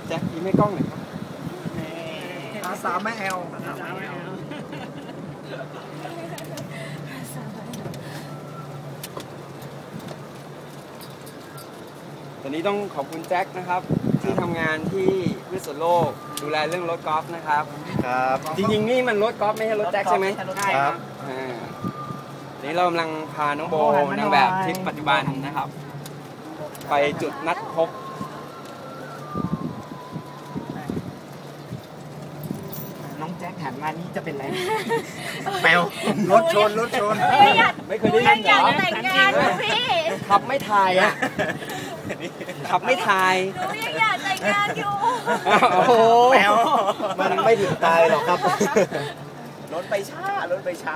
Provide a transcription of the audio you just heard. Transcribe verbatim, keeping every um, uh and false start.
แจ็คยิ้มให้กล้องหน่อยครับอาสาไม่แอลตอนนี้ต้องขอบคุณแจ็คนะครับที่ทำงานที่เพื่อส่วนโลกดูแลเรื่องรถกอล์ฟนะครับครับจริงๆนี่มันรถกอล์ฟไม่ใช่รถแจ็คใช่ไหมใช่ครับนี่เรากำลังพาน้องโบนางแบบทริปปัจจุบันนะครับไปจุดนัดพบน้องแจ็คหันมานี่จะเป็นไรแมวรถชนรถชนไม่เคยได้ยินเหรอแต่งงานพี่ขับไม่ทายอ่ะขับไม่ทายหนูยังอยากแต่งงานอยู่โอ้โหแมวมันไม่ถึงตายหรอกครับรถไปช้ารถไปช้า